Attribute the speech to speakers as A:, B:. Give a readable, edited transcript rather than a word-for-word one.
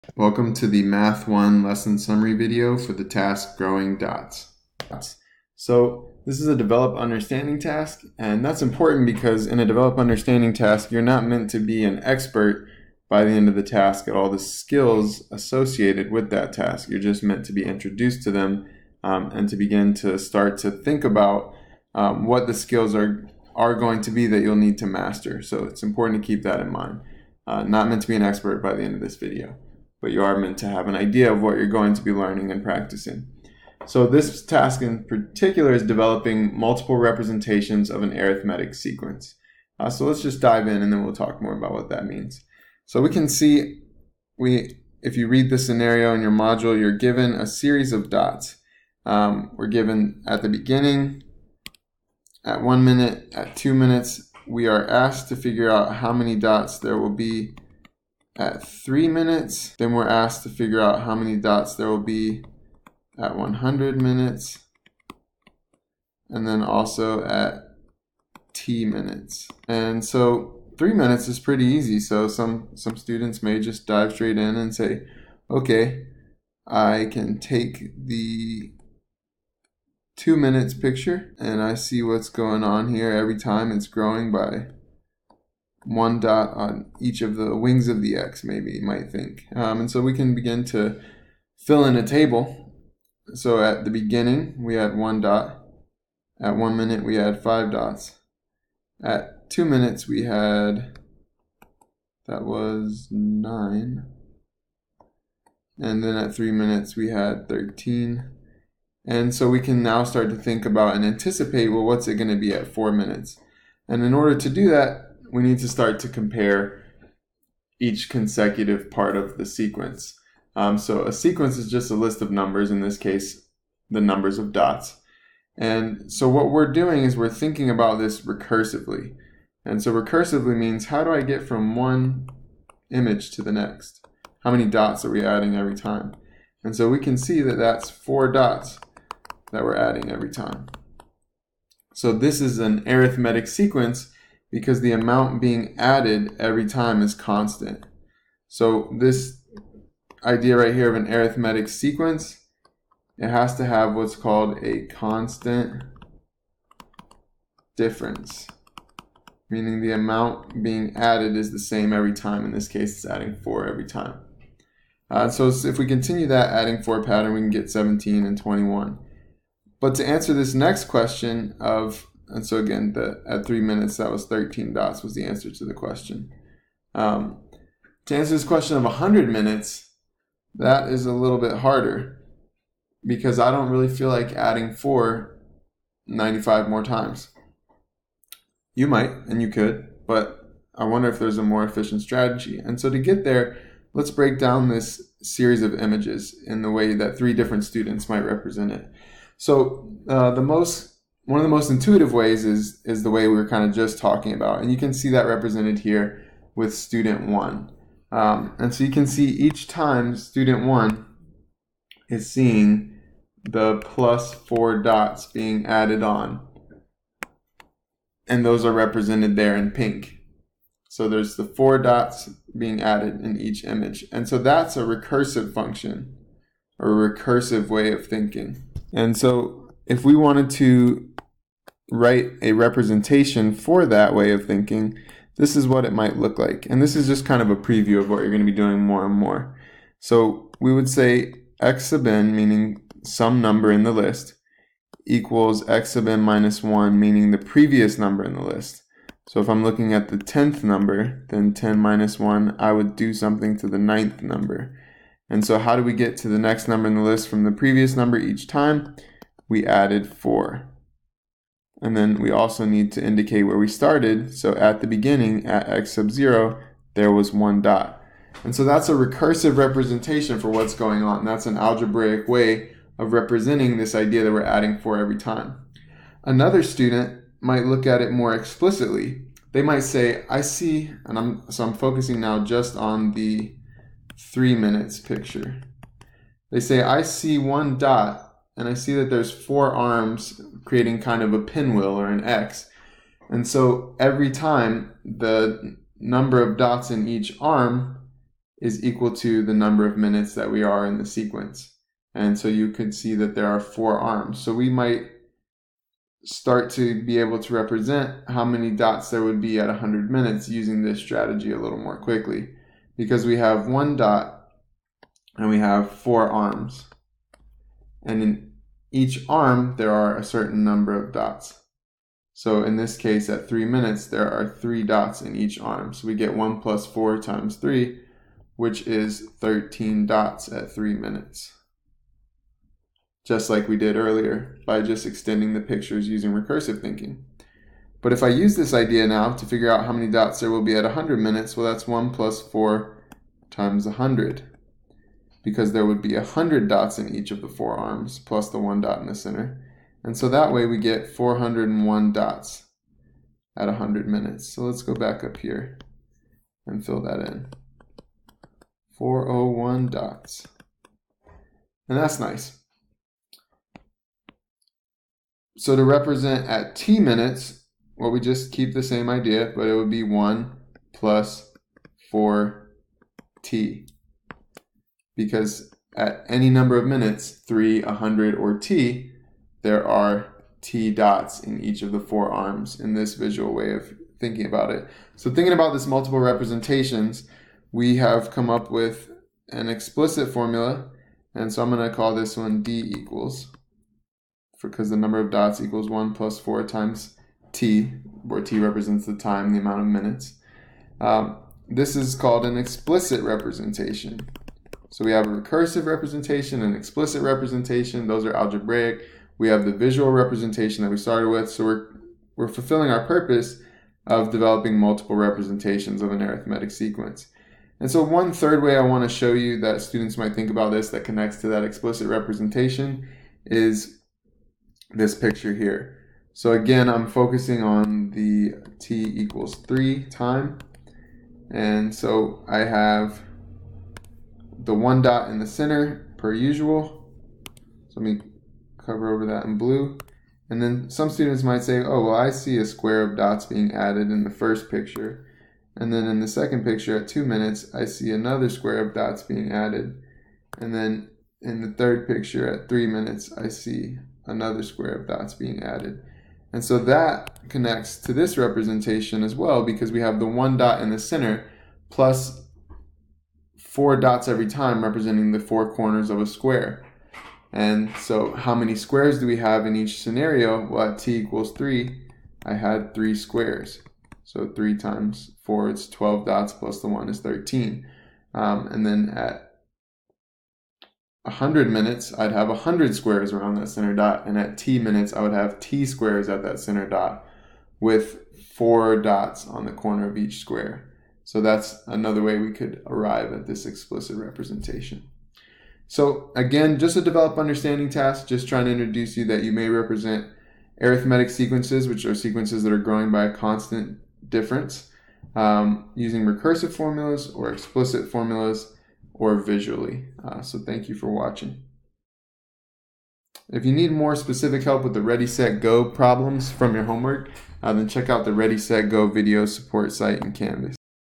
A: Welcome to the Math 1 lesson summary video for the task Growing Dots. So this is a develop understanding task, and that's important because in a develop understanding task, you're not meant to be an expert by the end of the task at all the skills associated with that task. You're just meant to be introduced to them and to begin to start to think about what the skills are going to be that you'll need to master. So it's important to keep that in mind. Not meant to be an expert by the end of this video, but you are meant to have an idea of what you're going to be learning and practicing. So this task in particular is developing multiple representations of an arithmetic sequence. So let's just dive in and then we'll talk more about what that means. So we can see, if you read the scenario in your module, you're given a series of dots. We're given at the beginning, at 1 minute, at 2 minutes. We are asked to figure out how many dots there will be at 3 minutes. Then we're asked to figure out how many dots there will be at 100 minutes. And then also at t minutes. And so 3 minutes is pretty easy. So some students may just dive straight in and say, okay, I can take the 2 minutes picture and I see what's going on here. Every time it's growing by 1 dot on each of the wings of the x, maybe you might think. And so we can begin to fill in a table. So at the beginning, we had 1 dot. At 1 minute, we had 5 dots. At 2 minutes, we had, that was 9. And then at 3 minutes, we had 13. And so we can now start to think about and anticipate, well, what's it going to be at 4 minutes? And in order to do that, we need to start to compare each consecutive part of the sequence. So a sequence is just a list of numbers, in this case, the numbers of dots. And so what we're doing is we're thinking about this recursively. And so recursively means, how do I get from one image to the next? How many dots are we adding every time? And so we can see that that's 4 dots that we're adding every time. So this is an arithmetic sequence because the amount being added every time is constant. So this idea right here of an arithmetic sequence, it has to have what's called a constant difference, meaning the amount being added is the same every time. In this case, it's adding 4 every time. So if we continue that adding 4 pattern, we can get 17 and 21. But to answer this next question and so again, at 3 minutes, that was 13 dots was the answer to the question. To answer this question of 100 minutes, that is a little bit harder because I don't really feel like adding 95 more times. You might, and you could, but I wonder if there's a more efficient strategy. And so to get there, let's break down this series of images in the way that 3 different students might represent it. So one of the most intuitive ways is the way we were kind of just talking about. And you can see that represented here with student 1. And so you can see each time student 1 is seeing the plus 4 dots being added on. And those are represented there in pink. So there's the 4 dots being added in each image. And so that's a recursive function, or a recursive way of thinking. And so if we wanted to write a representation for that way of thinking, this is what it might look like. And this is just kind of a preview of what you're going to be doing more and more. So we would say x sub n, meaning some number in the list, equals x sub n minus 1, meaning the previous number in the list. So if I'm looking at the 10th number, then 10 minus 1, I would do something to the 9th number. And so how do we get to the next number in the list from the previous number each time? We added 4. And then we also need to indicate where we started. So at the beginning, at x sub 0, there was 1 dot. And so that's a recursive representation for what's going on. That's an algebraic way of representing this idea that we're adding 4 every time. Another student might look at it more explicitly. They might say, I see, and I'm focusing now just on the 3 minutes picture. They say, I see 1 dot, and I see that there's 4 arms creating kind of a pinwheel or an X. And so every time the number of dots in each arm is equal to the number of minutes that we are in the sequence. And so you could see that there are 4 arms. So we might start to be able to represent how many dots there would be at 100 minutes using this strategy a little more quickly, because we have 1 dot and we have 4 arms, and in each arm there are a certain number of dots. So in this case, at 3 minutes, there are 3 dots in each arm. So we get 1 plus 4 times 3, which is 13 dots at 3 minutes. Just like we did earlier by just extending the pictures using recursive thinking. But if I use this idea now to figure out how many dots there will be at 100 minutes, well, that's 1 plus 4 times 100. Because there would be 100 dots in each of the 4 arms, plus the 1 dot in the center. And so that way we get 401 dots at 100 minutes. So let's go back up here and fill that in. 401 dots. And that's nice. So to represent at t minutes, well, we just keep the same idea, but it would be 1 plus 4t. Because at any number of minutes, 3, 100, or t, there are t dots in each of the 4 arms in this visual way of thinking about it. So thinking about this multiple representations, we have come up with an explicit formula, and so I'm going to call this one d equals, because the number of dots equals 1 plus 4 times t, where t represents the time, the amount of minutes. This is called an explicit representation. So we have a recursive representation and explicit representation. Those are algebraic. We have the visual representation that we started with. So we're fulfilling our purpose of developing multiple representations of an arithmetic sequence. And so one third way I want to show you that students might think about this that connects to that explicit representation is this picture here. So again, I'm focusing on the t equals 3 time. And so I have the 1 dot in the center per usual. So let me cover over that in blue. And then some students might say, oh, well, I see a square of dots being added in the first picture. And then in the second picture at 2 minutes, I see another square of dots being added. And then in the third picture at 3 minutes, I see another square of dots being added. And so that connects to this representation as well, because we have the 1 dot in the center plus 4 dots every time representing the 4 corners of a square. And so how many squares do we have in each scenario? Well, at t equals 3, I had 3 squares. So 3 times 4 is 12 dots plus the 1 is 13. And then at 100 minutes, I'd have 100 squares around that center dot. And at t minutes, I would have t squares at that center dot with 4 dots on the corner of each square. So that's another way we could arrive at this explicit representation. So again, just a develop understanding task, just trying to introduce you that you may represent arithmetic sequences, which are sequences that are growing by a constant difference, using recursive formulas or explicit formulas or visually. So thank you for watching. If you need more specific help with the Ready, Set, Go problems from your homework, then check out the Ready, Set, Go video support site in Canvas.